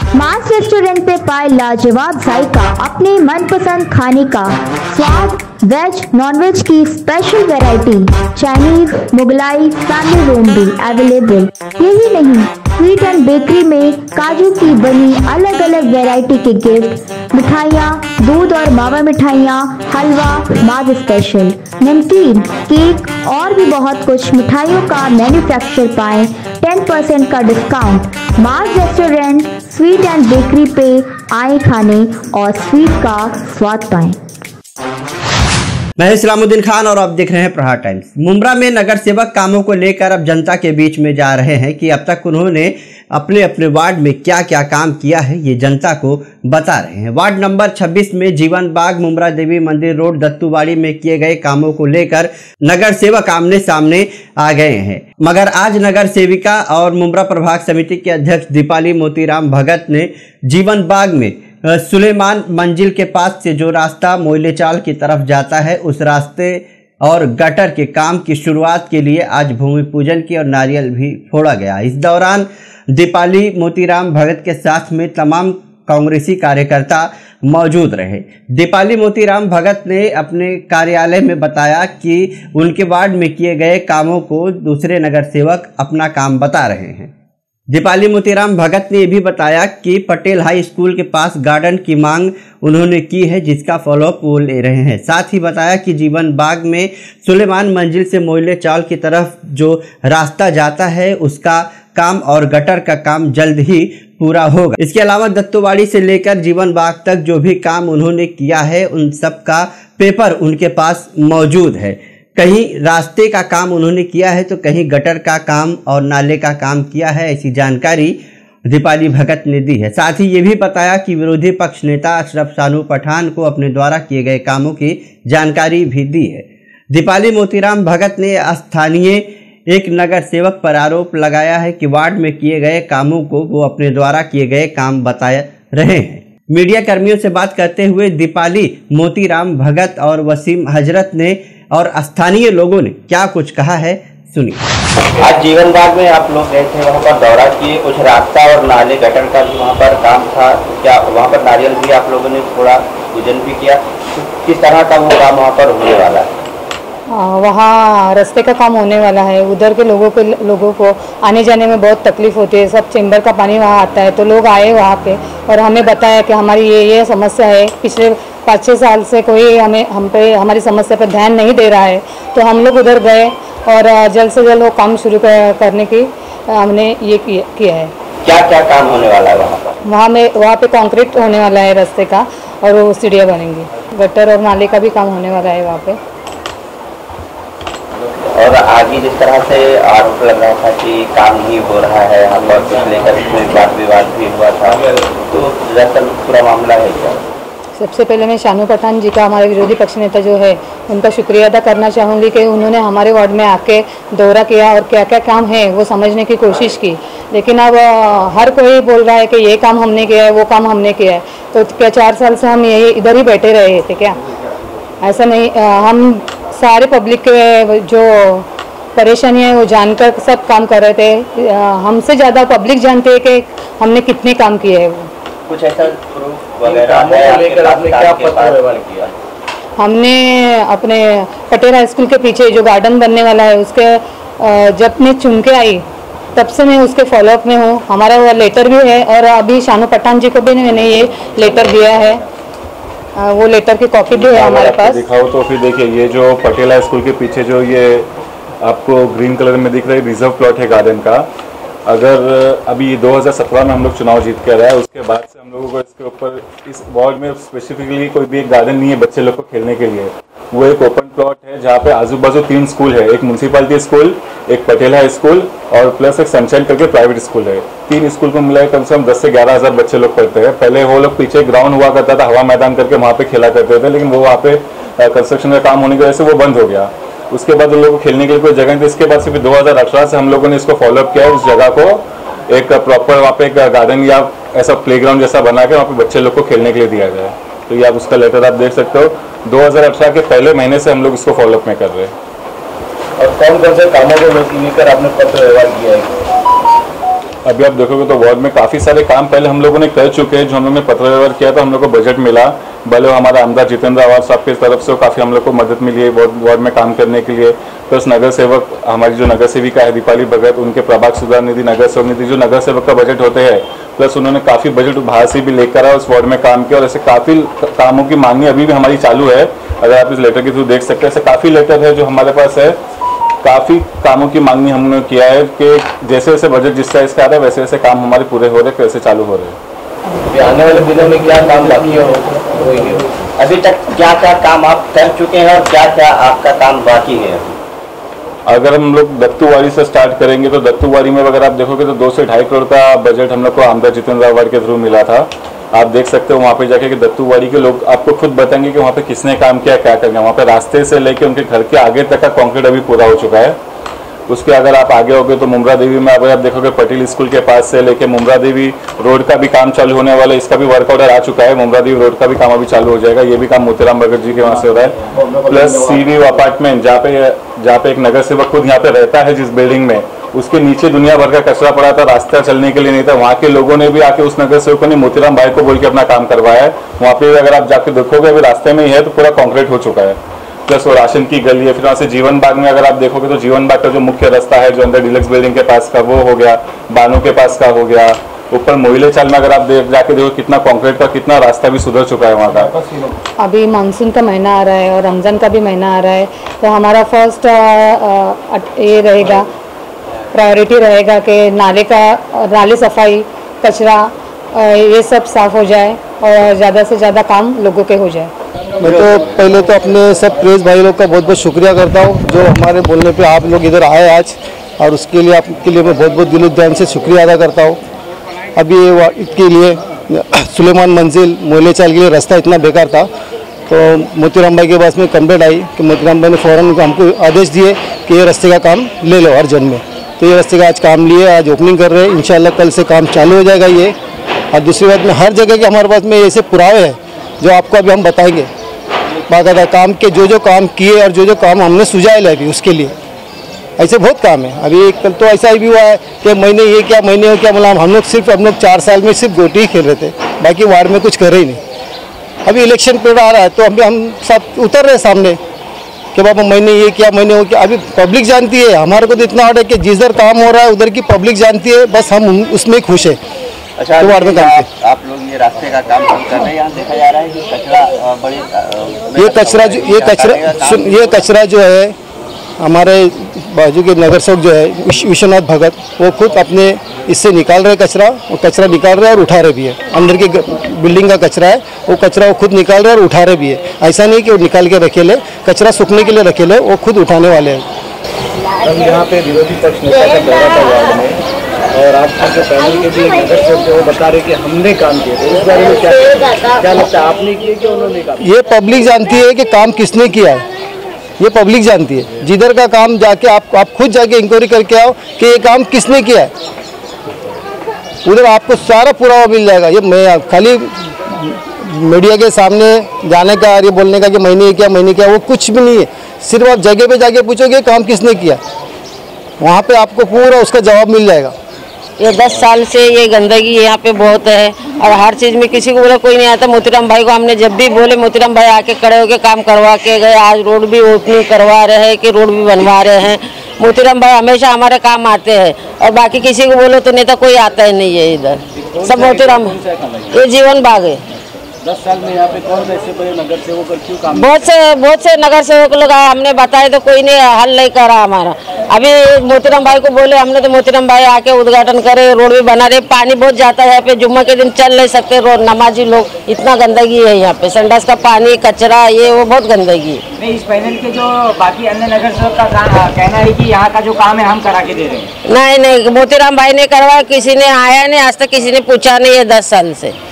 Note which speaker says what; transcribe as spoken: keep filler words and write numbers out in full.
Speaker 1: मास restaurant पे पाए लाजवाब जायका, अपने मनपसंद खाने का स्वाद, वेज नॉनवेज की special variety, Chinese, Mughlai, family room भी अवेलेबल। यही नहीं, स्वीट एंड बेकरी में काजू की बनी अलग अलग वैरायटी के गिफ्ट, मिठाइयाँ, दूध और मावा मिठाइयाँ, हलवा, माद स्पेशल, नमकीन, केक और भी बहुत कुछ मिठाइयों का मैन्युफैक्चर पाएं टेन परसेंट का डिस्काउंट। मास रेस्टोरेंट स्वीट एंड बेकरी पे आए खाने और स्वीट का स्वाद पाएं।
Speaker 2: मैं इस्लामुद्दीन खान और आप देख रहे हैं प्रहार टाइम्स। मुंब्रा में नगर सेवक कामों को लेकर अब जनता के बीच में जा रहे हैं कि अब तक उन्होंने अपने अपने वार्ड में क्या क्या काम किया है, ये जनता को बता रहे हैं। वार्ड नंबर छब्बीस में जीवन बाग, मुंब्रा देवी मंदिर रोड, दत्तूवाड़ी में किए गए कामों को लेकर नगर सेवक आमने सामने आ गए हैं। मगर आज नगर सेविका और मुंब्रा प्रभाग समिति के अध्यक्ष दीपाली मोतीराम भगत ने जीवन बाग में सुलेमान मंजिल के पास से जो रास्ता मोइले चाल की तरफ जाता है, उस रास्ते और गटर के काम की शुरुआत के लिए आज भूमि पूजन की और नारियल भी फोड़ा गया। इस दौरान दीपाली मोतीराम भगत के साथ में तमाम कांग्रेसी कार्यकर्ता मौजूद रहे। दीपाली मोतीराम भगत ने अपने कार्यालय में बताया कि उनके वार्ड में किए गए कामों को दूसरे नगर सेवक अपना काम बता रहे हैं। दीपाली मोतीराम भगत ने यह भी बताया कि पटेल हाई स्कूल के पास गार्डन की मांग उन्होंने की है, जिसका फॉलोअप वो ले रहे हैं। साथ ही बताया कि जीवन बाग में सुलेमान मंजिल से मोइले चाल की तरफ जो रास्ता जाता है, उसका काम और गटर का काम जल्द ही पूरा होगा। इसके अलावा दत्तूवाड़ी से लेकर जीवन बाग तक जो भी काम उन्होंने किया है, उन सब का पेपर उनके पास मौजूद है। कहीं रास्ते का काम उन्होंने किया है तो कहीं गटर का काम और नाले का काम किया है, ऐसी जानकारी दीपाली भगत ने दी है। साथ ही ये भी बताया कि विरोधी पक्ष नेता अशरफ सानू पठान को अपने द्वारा किए गए कामों की जानकारी भी दी है। दीपाली मोतीराम भगत ने स्थानीय एक नगर सेवक पर आरोप लगाया है कि वार्ड में किए गए कामों को वो अपने द्वारा किए गए काम बता रहे हैं। मीडिया कर्मियों से बात करते हुए दीपाली मोतीराम भगत और वसीम हजरत ने और स्थानीय लोगों ने क्या कुछ कहा है, सुनिए।
Speaker 3: आज जीवन बाग में आप लोग गए थे, वहाँ पर दौरा किए, कुछ रास्ता और नाले गटर का भी वहाँ पर काम था, क्या वहाँ पर नारियल भी आप लोगों ने थोड़ा पूजन भी किया, किस तरह का वो काम वहाँ पर होने वाला है?
Speaker 4: वहाँ रास्ते का काम होने वाला है। उधर के लोगों को लोगों को आने जाने में बहुत तकलीफ होती है। सब चैम्बर का पानी वहाँ आता है, तो लोग आए वहाँ पे और हमें बताया कि हमारी ये ये समस्या है। पिछले पाँच छः साल से कोई हमें हम पे हमारी समस्या पर ध्यान नहीं दे रहा है, तो हम लोग उधर गए और जल्द से जल्द वो काम शुरू करने की हमने ये किया है।
Speaker 3: क्या क्या काम होने वाला है वहाँ पर?
Speaker 4: वहाँ में वहाँ पे कंक्रीट होने वाला है रास्ते का, और वो सीढ़ियाँ बनेंगी। गटर और नाले का भी काम होने वाला है वहाँ पे।
Speaker 3: और आगे जिस तरह से आरोप लग रहा था कि काम नहीं हो रहा है, हम लोग कुछ लेकर इसमें वाद विवाद भी हुआ था, तो दरअसल पूरा मामला है क्या?
Speaker 4: सबसे पहले मैं शानू पठान जी का, हमारे विरोधी पक्ष नेता जो है, उनका शुक्रिया अदा करना चाहूँगी कि उन्होंने हमारे वार्ड में आके दौरा किया और क्या क्या काम है वो समझने की कोशिश की। लेकिन अब हर कोई बोल रहा है कि ये काम हमने किया है, वो काम हमने किया है, तो क्या चार साल से हम यही इधर ही बैठे रहे थे क्या? ऐसा नहीं, हम सारे पब्लिक के जो परेशानी है वो जानकर सब काम कर रहे थे। हमसे ज़्यादा पब्लिक जानते हैं कि हमने कितने काम किए हैं। वो
Speaker 3: कुछ ऐसा प्रूफ वगैरह लेकर आपने क्या पत्र व्यवहार किया?
Speaker 4: हमने अपने पटेल हाई स्कूल के पीछे जो गार्डन बनने वाला है, उसके जब मैं चुन के आई तब से मैं उसके फॉलोअप में हूँ। हमारा वो लेटर भी है और अभी शानू पठान जी को भी मैंने ये लेटर दिया है, वो लेटर की कॉपी भी है हमारे पास।
Speaker 5: दिखाओ तो फिर देखिए, ये जो पटेल हाई स्कूल के पीछे जो ये आपको ग्रीन कलर में दिख रहा है, रिजर्व प्लॉट है गार्डन का। अगर अभी दो हज़ार सत्रह में हम लोग चुनाव जीत कर आए, उसके बाद से हम लोगों को इसके ऊपर इस वार्ड में स्पेसिफिकली कोई भी एक गार्डन नहीं है बच्चे लोग को खेलने के लिए। वो एक ओपन प्लॉट है जहाँ पे आजू बाजू तीन स्कूल है, एक म्यूनसिपालिटी स्कूल, एक पटेल हाई स्कूल और प्लस एक सनशाइन करके प्राइवेट स्कूल है। तीन स्कूल को मिलाकर कम से कम दस से ग्यारह हज़ार बच्चे लोग पढ़ते हैं। पहले वो लोग पीछे ग्राउंड हुआ करता था, हवा मैदान करके वहाँ पे खेला करते थे, लेकिन वो वहाँ पे कंस्ट्रक्शन का काम होने की वजह से वो बंद हो गया। उसके बाद उन लोगों को खेलने के लिए कोई जगह नहीं थी। इसके बाद से फिर दो हज़ार अठारह से हम लोगों ने इसको फॉलोअप किया, उस जगह को एक प्रॉपर वहाँ पे एक गार्डन या ऐसा प्लेग्राउंड जैसा बना के वहाँ पे बच्चे लोग को खेलने के लिए दिया गया है। तो ये आप उसका लेटर आप देख सकते हो। दो हज़ार अठारह के पहले महीने से हम लोग इसको फॉलोअप में कर रहे हैं।
Speaker 3: और कौन कौन से कामों को लेकर आपने पत्र व्यवहार किया है?
Speaker 5: अभी आप देखोगे तो वार्ड में काफ़ी सारे काम पहले हम लोगों ने कर चुके हैं, जो हम लोगों ने पत्र व्यवहार किया था, हम लोग को बजट मिला। भले हमारा आमदार जितेंद्र आवाज साहब की तरफ से काफ़ी हम लोग को मदद मिली है वार्ड में काम करने के लिए। प्लस नगर सेवक हमारी जो नगर सेविका है दीपाली भगत, उनके प्रभाग सुधार निधि, नगर सेवक निधि, जो नगर सेवक का बजट होते हैं, प्लस उन्होंने काफ़ी बजट बाहर से भी लेकर आया, उस वार्ड में काम किया। और ऐसे काफ़ी कामों की मांगनी अभी भी हमारी चालू है। अगर आप इस लेटर के थ्रू देख सकते हैं, ऐसे काफ़ी लेटर है जो हमारे पास है। काफ़ी कामों की मांगनी हमने किया है कि जैसे जैसे बजट जिस साइज का आ रहा है वैसे वैसे काम हमारे पूरे हो रहे हैं, कैसे चालू हो रहे हैं।
Speaker 3: आने वाले दिनों में क्या काम बाकी हो, अभी तक क्या क्या काम आप कर चुके हैं और क्या क्या आपका काम बाकी है?
Speaker 5: अगर हम लोग दत्तूवाड़ी से स्टार्ट करेंगे तो दत्तूवाड़ी में अगर आप देखोगे तो दो से ढाई करोड़ का बजट हम लोग को आमदार जितेंद्र अवार्ड के थ्रू मिला था। आप देख सकते हो वहाँ पे जाके कि दत्तूवाड़ी के लोग आपको खुद बताएंगे कि वहाँ पे किसने काम किया, क्या करना। वहाँ पे रास्ते से लेके उनके घर के आगे तक का कंक्रीट अभी पूरा हो चुका है। उसके अगर आप आगे होगे तो मुमरा देवी में अगर आप देखोगे पटेल स्कूल के पास से लेके मुमरा देवी रोड का भी काम चालू होने वाला है। इसका भी वर्क ऑर्डर आ चुका है। मुमरा देवी रोड का भी काम अभी चालू हो जाएगा। ये भी काम मोतीराम भगत जी के वहाँ से हो रहा है। प्लस सी वी अपार्टमेंट जहाँ पे जहाँ पे एक नगर सेवक खुद यहाँ पे रहता है, जिस बिल्डिंग में, उसके नीचे दुनिया भर का कचरा पड़ा था, रास्ता चलने के लिए नहीं था। वहाँ के लोगों ने भी आके उस नगर सेवकों ने मोतीराम भाई को बोल के अपना काम करवाया है। वहाँ पे अगर आप जाके देखोगे अभी रास्ते में ही है तो पूरा कंक्रीट हो चुका है। प्लस वो राशन की गली है। फिर वहाँ से जीवन बाग में अगर आप देखोगे तो जीवन बाग का जो मुख्य रास्ता है जो अंदर डिलक्स बिल्डिंग के पास का, वो हो गया, बानों के पास का हो गया। ऊपर मोहिले चाल में अगर आप देख जाके देखो कितना कंक्रीट का कितना रास्ता भी सुधर चुका है वहाँ का।
Speaker 4: अभी मानसून का महीना आ रहा है और रमज़ान का भी महीना आ रहा है, तो हमारा फर्स्ट ये रहेगा, प्रायोरिटी रहेगा कि नाले का नाले सफाई, कचरा ये सब साफ़ हो जाए और ज़्यादा से ज़्यादा काम लोगों के हो जाए।
Speaker 6: मैं तो पहले तो अपने सब प्रेस भाई लोग का बहुत बहुत शुक्रिया करता हूँ जो हमारे बोलने पे आप लोग इधर आए आज, और उसके लिए आपके लिए मैं बहुत बहुत दिलो ध्यान से शुक्रिया अदा करता हूँ। अभी इसके लिए सुलेमान मंजिल मोहल्ले चाल के लिए रास्ता इतना बेकार था, तो मोतीराम भाई के पास में कंप्लेंट आई कि मोतीराम भाई ने फ़ौरन हमको आदेश दिए कि ये रास्ते का काम ले लो अर्जेंट में। तो ये रास्ते का आज काम लिए, आज ओपनिंग कर रहे हैं। इंशाल्लाह कल से काम चालू हो जाएगा ये। और दूसरी बात में हर जगह के हमारे पास में ऐसे पुरावे हैं जो आपको अभी हम बताएंगे बाकायदा काम के, जो जो काम किए और जो जो काम हमने सुझाए अभी उसके लिए। ऐसे बहुत काम है। अभी कल तो ऐसा भी हुआ है कि महीने ये क्या महीने हो क्या, मतलब हम लोग सिर्फ हम लोग चार साल में सिर्फ गोटी ही खेल रहे थे, बाकी वार्ड में कुछ करे ही नहीं। अभी इलेक्शन पीरियड आ रहा है तो अभी हम सब उतर रहे सामने कि बाबा महीने ये क्या महीने हो क्या। अभी पब्लिक जानती है, हमारे को तो इतना ऑर्डर है कि जिधर काम हो रहा है उधर की पब्लिक जानती है, बस हम उसमें खुश है।
Speaker 3: अच्छा, तो वार्ड में आप, आप लोग ये रास्ते का काम कर रहे हैं, यहाँ देखा जा रहा है कि कचरा बड़े
Speaker 6: ये कचरा जो ये कचरा ये कचरा जो है हमारे बाजू के नगर सेवक जो है विश्वनाथ भगत, वो खुद अपने इससे निकाल रहे कचरा, वो कचरा निकाल रहे और उठा रहे भी है। अंदर की बिल्डिंग का कचरा है, वो कचरा वो खुद निकाल रहे और उठा रहे भी है। ऐसा नहीं कि वो निकाल के रखे ले, कचरा सूखने के लिए रखे ले, वो खुद उठाने वाले हैं।
Speaker 7: हम यहाँ पे विरोधी पक्ष नेता का दौरा था वार्ड में, और आपका जो पैनल के भी नगर सेवक वो बता रहे कि हमने काम किया, तो इस बारे में क्या क्या लगता है, आपने किए कि उन्होंने काम?
Speaker 6: ये पब्लिक जानती है कि काम किसने किया है, ये पब्लिक जानती है। जिधर का काम जाके आप आप खुद जाके इंक्वायरी करके आओ कि ये काम किसने किया है, उधर आपको सारा पुरावा मिल जाएगा। ये मैं खाली मीडिया के सामने जाने का, ये बोलने का कि मैंने क्या मैंने क्या, वो कुछ भी नहीं है। सिर्फ आप जगह पे जाके पूछोगे काम किसने किया, वहाँ पे आपको पूरा उसका जवाब मिल जाएगा।
Speaker 8: ये दस साल से ये गंदगी यहाँ पे बहुत है और हर चीज़ में किसी को बोला कोई नहीं आता। मोतीराम भाई को हमने जब भी बोले, मोतीराम भाई आके खड़े होके काम करवा के गए। आज रोड भी ओपनिंग करवा रहे हैं कि रोड भी बनवा रहे हैं। मोतीराम भाई हमेशा हमारे काम आते हैं और बाकी किसी को बोलो तो नेता कोई आता ही नहीं है इधर, सब मोतीराम। ये जीवन बाग है।
Speaker 7: दस साल में यहाँ पे कौन ऐसे बड़े नगर सेवक क्यों काम?
Speaker 8: बहुत से बहुत से नगर सेवक लोग आए, हमने बताया तो कोई नहीं हल नहीं करा हमारा। अभी मोतीराम भाई को बोले हमने तो मोतीराम भाई आके उद्घाटन करे, रोड भी बना रहे। पानी बहुत जाता है यहाँ पे, जुम्मे के दिन चल नहीं सकते रोड, नमाजी लोग, इतना गंदगी है यहाँ पे। संडास का पानी, कचरा, ये वो बहुत गंदगी है।
Speaker 9: नहीं, इस पैनल के जो बाकी अन्य नगर सेवक का कहना है कि यहाँ का जो काम है हम करा के दे रहे हैं।
Speaker 8: नहीं नहीं, मोतीराम भाई ने करवाया, किसी ने आया नहीं आज तक, किसी ने पूछा नहीं है दस साल से।